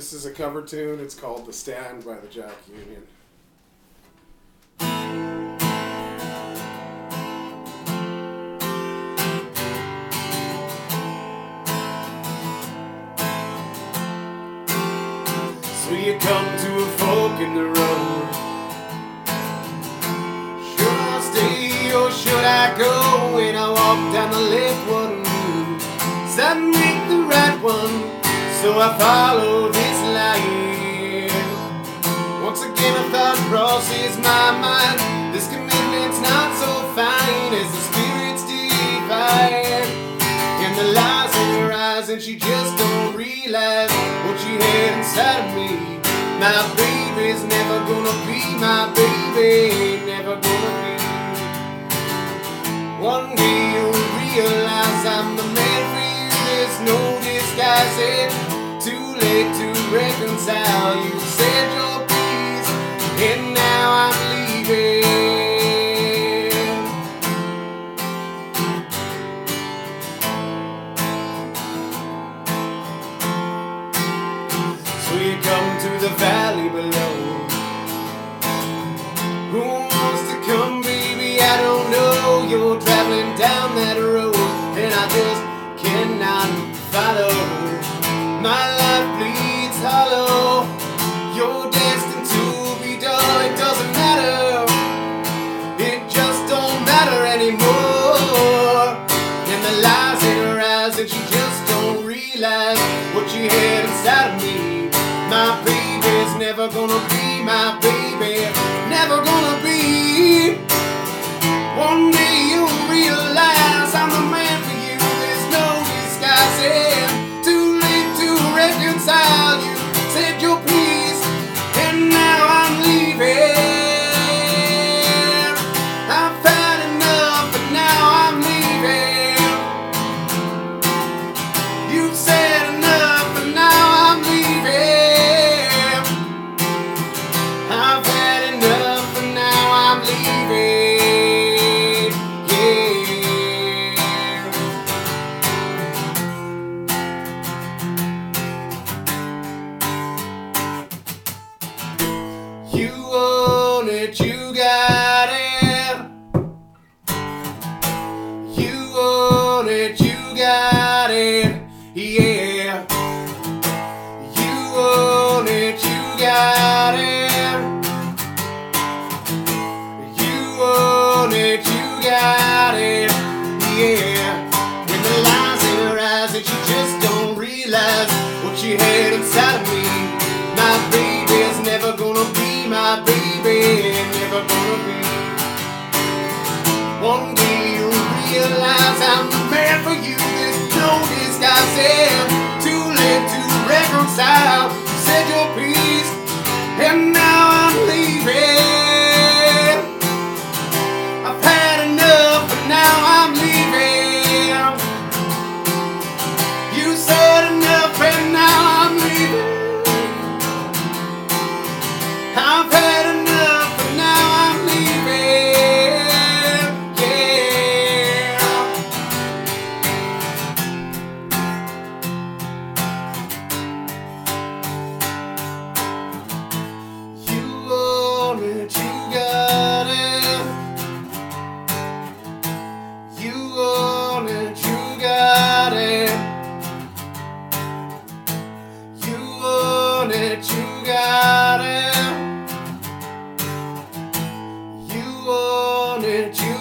This is a cover tune. It's called The Stand by the Jack Union. So you come to a fork in the road. Should I stay or should I go? When I walk down the left one, does that make the right one? So I follow this line. Once again a thought crosses my mind. This commitment's not so fine as the spirits divine. And the lies in her eyes, and she just don't realize what she had inside of me. My baby's never gonna be my baby, never gonna be. One day you'll realize I'm the man for you. There's no disguising. Too late to reconcile. You said your piece, and now I'm leaving. So you come to the valley below. Who wants to come, baby? I don't know. You're traveling down that road, and I just cannot follow. My life bleeds hollow. You're destined to be dull. It doesn't matter. It just don't matter anymore. And the lies in her eyes, and she just don't realize what she had inside of me. My baby's never gonna be my baby, never gonna be. One day you'll realize I'm the man for you. There's no disguising. Reconcile. You said your piece, and now I'm leaving. I've had enough, and now I'm leaving. You said enough, and now I'm leaving. I've had enough, and now I'm leaving. You own it, you got it. You own it, you got it. Yeah. You own it, you got it. You own it, you got it. Yeah. When the lies in her eyes, and she just don't realize what she had inside of me. My baby's never gonna be my baby, never gonna be. One day you'll realize I'm the man for you. There's no disguising. Too late to reconcile. You said your piece, and now I'm leaving. I've had enough, and now I'm leaving. You said enough, and now I'm leaving. I've had enough, and now I'm leaving. Yeah. You own it, you got it. You own it, you got it. You own it, you got it. You own it, you